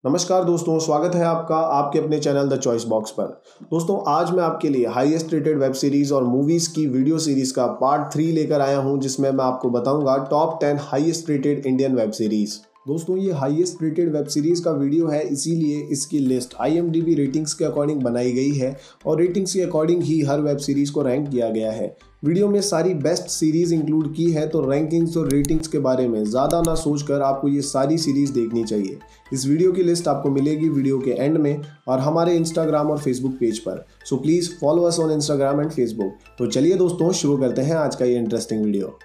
नमस्कार दोस्तों, स्वागत है आपका आपके अपने चैनल द चॉइस बॉक्स पर। दोस्तों, आज मैं आपके लिए हाईएस्ट रेटेड वेब सीरीज और मूवीज की वीडियो सीरीज का पार्ट 3 लेकर आया हूं, जिसमें मैं आपको बताऊंगा top 10 highest rated Indian web series. दोस्तों, ये हाईएस्ट रेटेड वेब सीरीज का वीडियो है, इसीलिए इसकी लिस्ट IMDb रेटिंग्स के अकॉर्डिंग बनाई गई है और रेटिंग्स के अकॉर्डिंग ही हर वेब सीरीज को रैंक किया गया है। वीडियो में सारी बेस्ट सीरीज इंक्लूड की है, तो रैंकिंग्स और रेटिंग्स के बारे में ज़्यादा ना सोचकर आपको ये सारी सीरीज देखनी चाहिए। इस वीडियो की लिस्ट आपको मिलेगी वीडियो के एंड में और हमारे इंस्टाग्राम और फेसबुक पेज पर। So please follow us on Instagram and Facebook. तो चलिए दोस्तों, शुरू करते हैं आज का ये इंटरेस्टिंग वीडियो।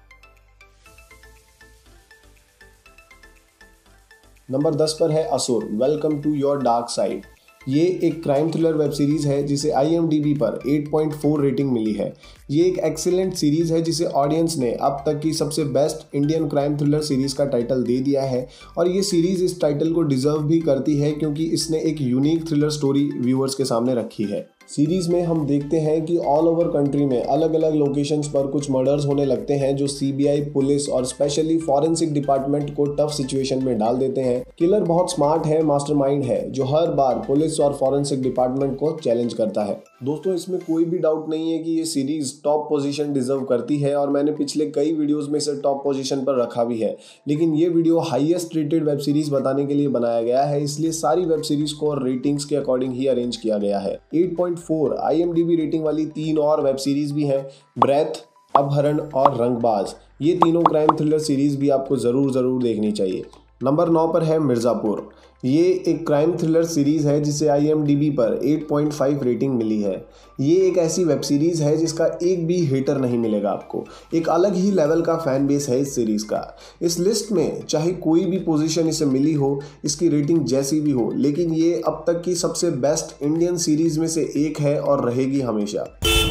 नंबर 10 पर है Asur, welcome to your dark side. ये एक क्राइम थ्रिलर वेब सीरीज़ है जिसे IMDb पर 8.4 रेटिंग मिली है। ये एक एक्सीलेंट सीरीज़ है जिसे ऑडियंस ने अब तक की सबसे best Indian crime thriller series का टाइटल दे दिया है और ये सीरीज़ इस टाइटल को डिज़र्व भी करती है क्योंकि इसने एक यूनिक थ्रिलर स्टोरी व्यूअर्स के सामने रखी है। सीरीज़ में हम देखते हैं कि ऑल ओवर कंट्री में अलग अलग लोकेशंस पर कुछ मर्डर्स होने लगते हैं जो CBI, पुलिस और स्पेशली फॉरेंसिक डिपार्टमेंट को टफ सिचुएशन में डाल देते हैं। किलर बहुत स्मार्ट है, मास्टरमाइंड है, जो हर बार पुलिस और फॉरेंसिक डिपार्टमेंट को चैलेंज करता है। दोस्तों, इसमें कोई भी डाउट नहीं है कि ये सीरीज टॉप पोजीशन डिजर्व करती है और मैंने पिछले कई वीडियोस में इसे टॉप पोजीशन पर रखा भी है, लेकिन ये video highest rated web series बताने के लिए बनाया गया है, इसलिए सारी वेब सीरीज को रेटिंग्स के अकॉर्डिंग ही अरेंज किया गया है। 8.4 IMDb रेटिंग वाली 3 और वेब सीरीज भी हैं, ब्रेथ, अपहरण और रंगबाज। ये तीनों क्राइम थ्रिलर सीरीज भी आपको जरूर देखनी चाहिए। नंबर 9 पर है मिर्ज़ापुर। ये एक क्राइम थ्रिलर सीरीज़ है जिसे IMDb पर 8.5 रेटिंग मिली है। ये एक ऐसी वेब सीरीज़ है जिसका एक भी हेटर नहीं मिलेगा आपको। एक अलग ही लेवल का फैन बेस है इस सीरीज़ का। इस लिस्ट में चाहे कोई भी पोजीशन इसे मिली हो, इसकी रेटिंग जैसी भी हो, लेकिन ये अब तक की सबसे बेस्ट इंडियन सीरीज़ में से एक है और रहेगी हमेशा।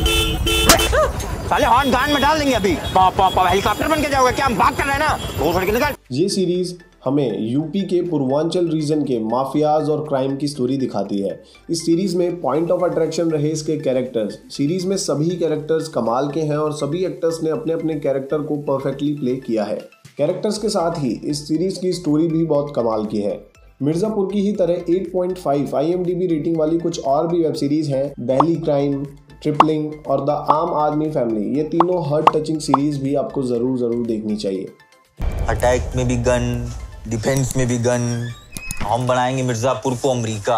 साले हॉर्न गान में डाल देंगे अभी। हेलीकॉप्टर बन के जाओगे क्या? हम बात कर रहे हैं ना, वो छोड़ के निकल। ये सीरीज हमें यूपी के पूर्वांचल रीजन के माफियाज और क्राइम की स्टोरी दिखाती है। इस सीरीज में पॉइंट ऑफ अट्रैक्शन रहे इसके कैरेक्टर्स। सीरीज में सभी कैरेक्टर्स कमाल के हैं और सभी एक्टर्स ने अपने अपने कैरेक्टर को परफेक्टली प्ले किया है। कैरेक्टर्स के साथ ही इस सीरीज की स्टोरी भी बहुत कमाल की है। मिर्ज़ापुर की ही तरह 8.5 IMDb रेटिंग वाली कुछ और भी वेब सीरीज हैं, दिल्ली क्राइम, ट्रिपलिंग और द आम आदमी फैमिली। ये तीनों हार्ट टचिंग सीरीज भी आपको जरूर देखनी चाहिए। अटैक में भी गन, डिफेंस में भी गन, हम बनाएंगे मिर्जापुर को अमेरिका।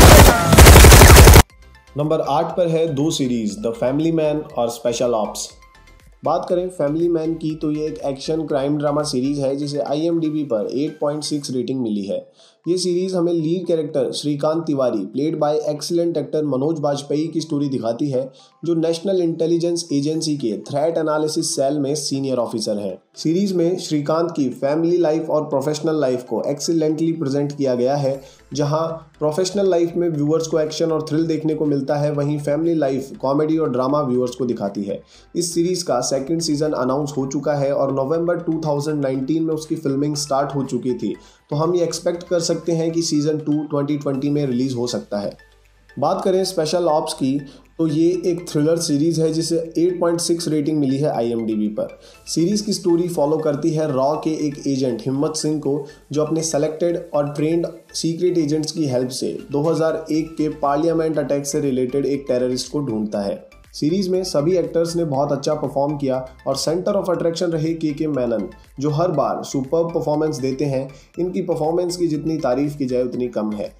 नंबर 8 पर है 2 सीरीज, द फैमिली मैन और स्पेशल ऑप्स। बात करें फैमिली मैन की तो ये एक एक्शन क्राइम ड्रामा सीरीज है जिसे IMDb पर 8.6 रेटिंग मिली है। ये सीरीज हमें lead character Shrikant Tiwari played by excellent actor Manoj Bajpayee की स्टोरी दिखाती है, जो नेशनल इंटेलिजेंस एजेंसी के थ्रेट एनालिसिस सेल में सीनियर ऑफिसर हैं। सीरीज में श्रीकांत की फैमिली लाइफ और प्रोफेशनल लाइफ को एक्सीलेंटली प्रेजेंट किया गया है। जहां प्रोफेशनल लाइफ में व्यूअर्स को एक्शन और थ्रिल देखने को मिलता है, वहीं फैमिली लाइफ कॉमेडी और ड्रामा व्यूअर्स को दिखाती है। इस सीरीज का सेकंड सीजन अनाउंस हो चुका है और नवंबर 2019 में उसकी फिल्मिंग स्टार्ट हो चुकी थी, तो हम ये एक्सपेक्ट कर सकते हैं कि सीजन 2 2020 में रिलीज हो सकता है। बात करें स्पेशल ऑप्स की तो ये एक थ्रिलर सीरीज है जिसे 8.6 रेटिंग मिली है IMDb पर। सीरीज की स्टोरी फॉलो करती है रॉ के एक एजेंट हिम्मत सिंह को, जो अपने सेलेक्टेड और ट्रेंड सीक्रेट एजेंट्स की हेल्प से 2001 के पार्लियामेंट अटैक से रिलेटेड एक टेररिस्ट को ढूंढता है। सीरीज में सभी एक्टर्स ने बहुत अच्छा परफॉर्म किया और सेंटर ऑफ अट्रैक्शन रहे के मेनन, जो हर बार सुपर्ब परफॉर्मेंस देते हैं। इनकी परफॉर्मेंस की जितनी तारीफ की जाए उतनी कम है।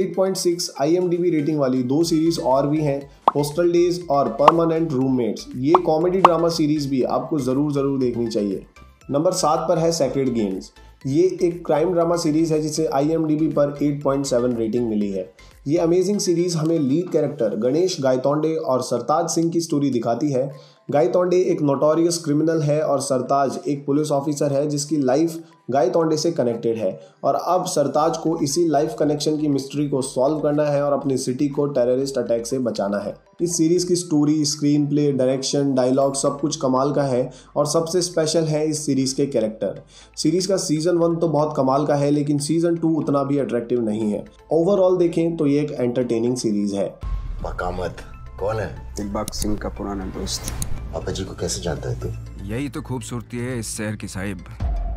8.6 IMDb रेटिंग वाली 2 सीरीज और भी हैं, हॉस्टल डेज और परमानेंट रूममेट्स। ये कॉमेडी ड्रामा सीरीज भी आपको जरूर देखनी चाहिए। नंबर 7 पर है सेक्रेड गेम्स। ये एक क्राइम ड्रामा सीरीज है जिसे IMDb पर 8.7 रेटिंग मिली है। ये अमेजिंग सीरीज हमें लीड कैरेक्टर गणेश गायतोंडे और सरताज सिंह की स्टोरी दिखाती है। गायतोंडे एक नोटोरियस क्रिमिनल है और सरताज एक पुलिस ऑफिसर है जिसकी लाइफ गायतोंडे से कनेक्टेड है और अब सरताज को इसी लाइफ कनेक्शन की मिस्ट्री को सॉल्व करना है और अपनी सिटी को टेररिस्ट अटैक से बचाना है। इस सीरीज की story, screenplay, direction, dialogue सब कुछ कमाल का है और सबसे स्पेशल है इस सीरीज के कैरेक्टर। सीरीज का सीजन 1 तो बहुत कमाल का है, लेकिन सीजन 2 उतना भी अट्रैक्टिव नहीं है। ओवरऑल देखें तो ये एक एंटरटेनिंग सीरीज है। मकामत कौन है? दिलबाग सिंह का पुराना दोस्त। पापा जी को कैसे जानता है तू? यही तो खूबसूरती है इस शहर की साहिब।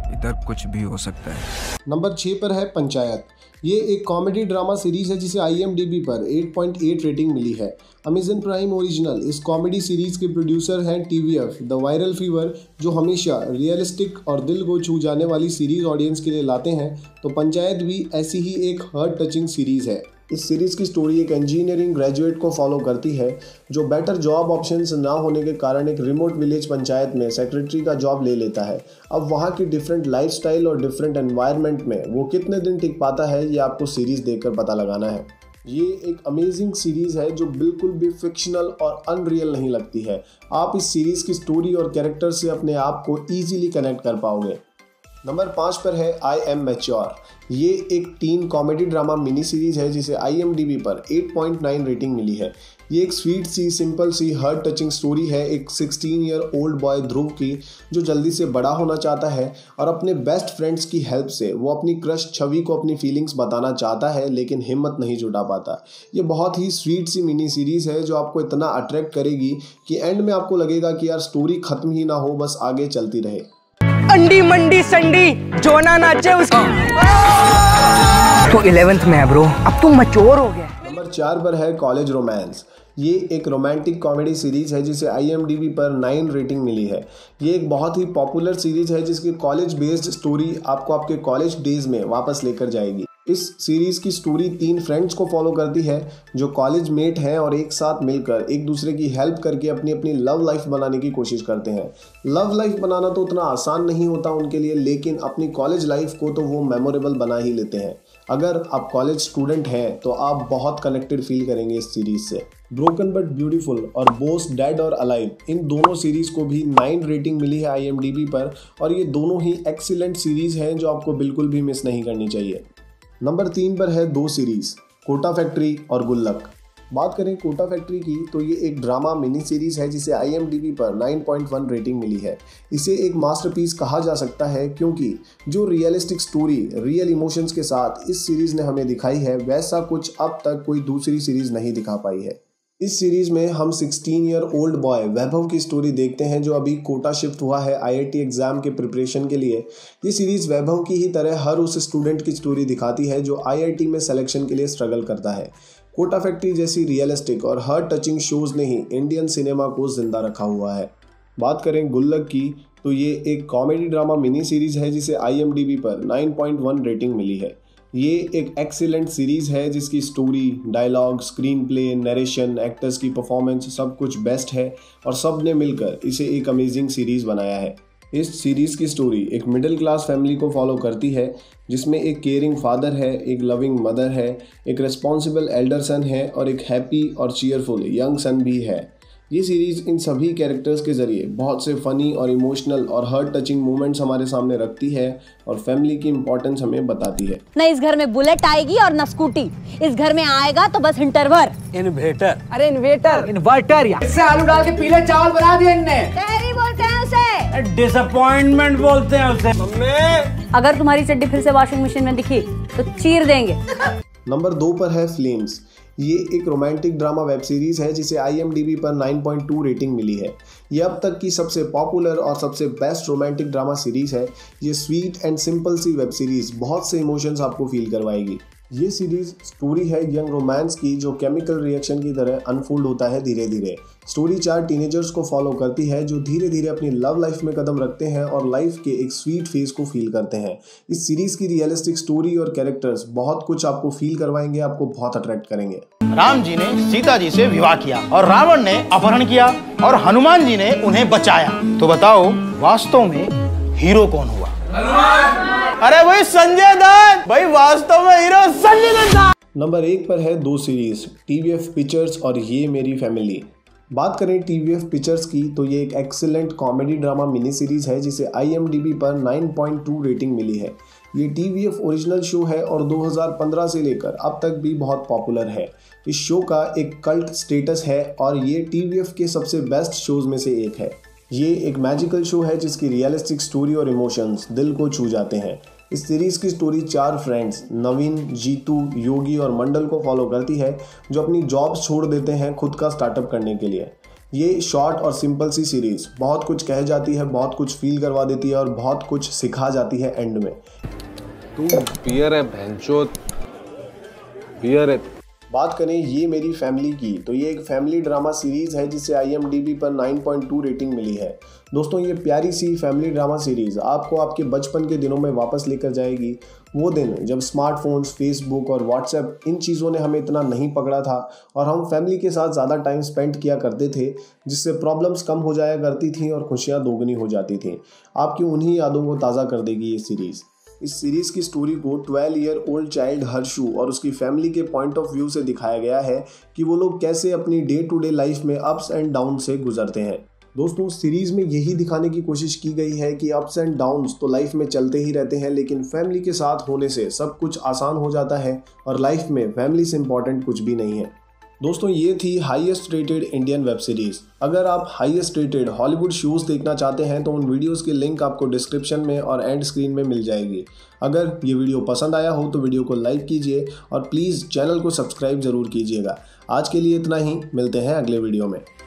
इधर कुछ भी हो सकता है। नंबर 6 पर है पंचायत। ये एक कॉमेडी ड्रामा सीरीज है जिसे IMDb पर 8.8 रेटिंग मिली है। अमेजन प्राइम ओरिजिनल इस कॉमेडी सीरीज के प्रोड्यूसर हैं TVF द वायरल फीवर, जो हमेशा रियलिस्टिक और दिल को छू जाने वाली सीरीज ऑडियंस के लिए लाते हैं। तो पंचायत भी ऐसी ही एक हार्ट टचिंग सीरीज है। इस सीरीज़ की स्टोरी एक इंजीनियरिंग ग्रेजुएट को फॉलो करती है जो बेटर जॉब ऑप्शंस ना होने के कारण एक रिमोट विलेज पंचायत में सेक्रेटरी का जॉब ले लेता है। अब वहाँ की डिफरेंट लाइफस्टाइल और डिफरेंट एनवायरनमेंट में वो कितने दिन टिक पाता है, ये आपको सीरीज़ देखकर पता लगाना है। ये एक अमेजिंग सीरीज़ है जो बिल्कुल भी फिक्शनल और अनरियल नहीं लगती है। आप इस सीरीज़ की स्टोरी और कैरेक्टर से अपने आप को ईजिली कनेक्ट कर पाओगे। नंबर 5 पर है आई एम मैच्योर। ये एक teen comedy drama mini series है जिसे IMDb पर 8.9 रेटिंग मिली है। ये एक स्वीट सी, सिंपल सी, हार्ट टचिंग स्टोरी है एक 16 ईयर ओल्ड बॉय ध्रुव की, जो जल्दी से बड़ा होना चाहता है और अपने बेस्ट फ्रेंड्स की हेल्प से वो अपनी क्रश छवि को अपनी फीलिंग्स बताना चाहता है, लेकिन हिम्मत नहीं जुटा पाता। ये बहुत ही स्वीट सी मिनी सीरीज है जो आपको इतना अट्रैक्ट करेगी कि एंड में आपको लगेगा कि यार स्टोरी खत्म ही ना हो, बस आगे चलती रहे। अंडी मंडी संडी जो ना नाचे उसकी तो 11th में है ब्रो, अब तुम मैच्योर हो गया। नंबर 4 पर है कॉलेज रोमांस। ये एक रोमांटिक कॉमेडी सीरीज है जिसे IMDb पर 9 रेटिंग मिली है। ये एक बहुत ही पॉपुलर सीरीज है जिसकी कॉलेज बेस्ड स्टोरी आपको आपके कॉलेज डेज में वापस लेकर जाएगी। इस सीरीज की स्टोरी 3 फ्रेंड्स को फॉलो करती है जो कॉलेज मेट हैं और एक साथ मिलकर एक दूसरे की हेल्प करके अपनी अपनी लव लाइफ बनाने की कोशिश करते हैं। लव लाइफ बनाना तो उतना आसान नहीं होता उनके लिए, लेकिन अपनी कॉलेज लाइफ को तो वो मेमोरेबल बना ही लेते हैं। अगर आप कॉलेज स्टूडेंट हैं तो आप बहुत कनेक्टेड फील करेंगे इस सीरीज से। ब्रोकन बट ब्यूटीफुल और बोथ डेड और अलाइव, इन दोनों सीरीज को भी 9 रेटिंग मिली है IMDb पर, और ये दोनों ही एक्सीलेंट सीरीज हैं जो आपको बिल्कुल भी मिस नहीं करनी चाहिए। नंबर 3 पर है 2 सीरीज, कोटा फैक्ट्री और गुल्लक। बात करें कोटा फैक्ट्री की तो ये एक ड्रामा मिनी सीरीज है जिसे IMDb पर 9.1 रेटिंग मिली है। इसे एक मास्टरपीस कहा जा सकता है क्योंकि जो रियलिस्टिक स्टोरी रियल इमोशंस के साथ इस सीरीज ने हमें दिखाई है, वैसा कुछ अब तक कोई दूसरी सीरीज नहीं दिखा पाई है। इस सीरीज में हम 16 ईयर ओल्ड बॉय वैभव की स्टोरी देखते हैं जो अभी कोटा शिफ्ट हुआ है IIT एग्जाम के प्रिपरेशन के लिए। ये सीरीज वैभव की ही तरह हर उस स्टूडेंट की स्टोरी दिखाती है जो IIT में सिलेक्शन के लिए स्ट्रगल करता है। कोटा फैक्ट्री जैसी रियलिस्टिक और हार्ट टचिंग शोज ने ही इंडियन सिनेमा को जिंदा रखा हुआ है। बात करें गुल्लक की तो ये एक कॉमेडी ड्रामा मिनी सीरीज है जिसे IMDb पर 9.1 रेटिंग मिली है। ये एक एक्सीलेंट सीरीज है जिसकी story, dialogue, screen play, narration, actors की परफॉर्मेंस सब कुछ बेस्ट है और सब ने मिलकर इसे एक अमेजिंग सीरीज बनाया है। इस सीरीज की स्टोरी एक मिडिल क्लास फैमिली को फॉलो करती है जिसमें एक केयरिंग फादर है, एक लविंग मदर है, एक रिस्पॉन्सिबल एल्डर सन है और एक हैप्पी और चीयरफुल यंग सन भी है। ये सीरीज इन सभी कैरेक्टर्स के जरिए बहुत से फनी और इमोशनल और हार्ट टचिंग मोमेंट्स हमारे सामने रखती है और फैमिली की इंपॉर्टेंस हमें बताती है। न इस घर में बुलेट आएगी और न स्कूटी, इस घर में आएगा तो बस इंटरवर। इन्वेटर, अरे इन्वर्टर यार, इससे आलू डाल के पीले चावल बना दिए इनने। तेरी बोलते हैं उसे, डिसअपॉइंटमेंट बोलते हैं उसे। मम्मी, अगर तुम्हारी चड्डी फिर से वॉशिंग मशीन में दिखी तो चीर देंगे। नंबर 2 पर है फ्लेम्स। ये एक रोमांटिक ड्रामा वेब सीरीज है जिसे IMDb पर 9.2 रेटिंग मिली है। ये अब तक की सबसे पॉपुलर और सबसे बेस्ट रोमांटिक ड्रामा सीरीज है। ये स्वीट एंड सिंपल सी वेब सीरीज बहुत से इमोशंस आपको फील करवाएगी। ये सीरीज स्टोरी है यंग रोमांस की जो केमिकल रिएक्शन की तरह अनफोल्ड होता है धीरे धीरे। स्टोरी 4 टीनेजर्स को फॉलो करती है जो धीरे धीरे अपनी लव लाइफ में कदम रखते हैं और लाइफ के एक स्वीट फेज को फील करते हैं। इस सीरीज की रियलिस्टिक स्टोरी और कैरेक्टर्स बहुत कुछ आपको फील करवाएंगे, आपको बहुत अट्रैक्ट करेंगे। राम जी ने सीता जी से विवाह किया और रावण ने अपहरण किया और हनुमान जी ने उन्हें बचाया। तो बताओ वास्तव में हीरो कौन हुआ? अरे भाई संजय दत्त, भाई वास्तव में हीरो संजय दत्त। नंबर 1 पर है 2 सीरीज, TVF पिक्चर्स और ये मेरी फैमिली। बात करें TVF पिक्चर्स की तो ये एक excellent comedy drama mini series है जिसे IMDb पर 9.2 रेटिंग मिली है। ये TVF ओरिजिनल शो है और 2015 से लेकर अब तक भी बहुत पॉपुलर है। इस शो का एक कल्ट स्टेटस है और ये TVF के सबसे बेस्ट शोज में से एक है। ये एक मैजिकल शो है जिसकी रियलिस्टिक स्टोरी और इमोशंस दिल को छू जाते हैं। इस सीरीज की स्टोरी 4 फ्रेंड्स नवीन, जीतू, योगी और मंडल को फॉलो करती है जो अपनी जॉब्स छोड़ देते हैं खुद का स्टार्टअप करने के लिए। ये शॉर्ट और सिंपल सी सीरीज बहुत कुछ कह जाती है, बहुत कुछ फील करवा देती है और बहुत कुछ सिखा जाती है एंड में। तू बियर है भैंचोद, बियर है। बात करें ये मेरी फैमिली की, तो ये एक फैमिली ड्रामा सीरीज़ है जिसे IMDb पर 9.2 रेटिंग मिली है। दोस्तों ये प्यारी सी फैमिली ड्रामा सीरीज़ आपको आपके बचपन के दिनों में वापस लेकर जाएगी। वो दिन जब स्मार्टफोन्स, फेसबुक और व्हाट्सएप इन चीज़ों ने हमें इतना नहीं पकड़ा था और हम फैमिली के साथ ज़्यादा टाइम स्पेंड किया करते थे, जिससे प्रॉब्लम्स कम हो जाया करती थी और खुशियाँ दोगुनी हो जाती थी। आपकी उन्हीं यादों को ताज़ा कर देगी ये सीरीज़। इस सीरीज़ की स्टोरी को 12 ईयर ओल्ड चाइल्ड हर्षु और उसकी फैमिली के पॉइंट ऑफ व्यू से दिखाया गया है कि वो लोग कैसे अपनी डे टू डे लाइफ में अप्स एंड डाउन से गुजरते हैं। दोस्तों सीरीज़ में यही दिखाने की कोशिश की गई है कि अप्स एंड डाउन्स तो लाइफ में चलते ही रहते हैं, लेकिन फैमिली के साथ होने से सब कुछ आसान हो जाता है और लाइफ में फैमिली से इम्पॉर्टेंट कुछ भी नहीं है। दोस्तों ये थी highest rated Indian web series. अगर आप हाईएस्ट रेटेड हॉलीवुड शोज़ देखना चाहते हैं तो उन वीडियोस के लिंक आपको डिस्क्रिप्शन में और एंड स्क्रीन में मिल जाएगी। अगर ये वीडियो पसंद आया हो तो वीडियो को लाइक कीजिए और प्लीज़ चैनल को सब्सक्राइब ज़रूर कीजिएगा। आज के लिए इतना ही, मिलते हैं अगले वीडियो में।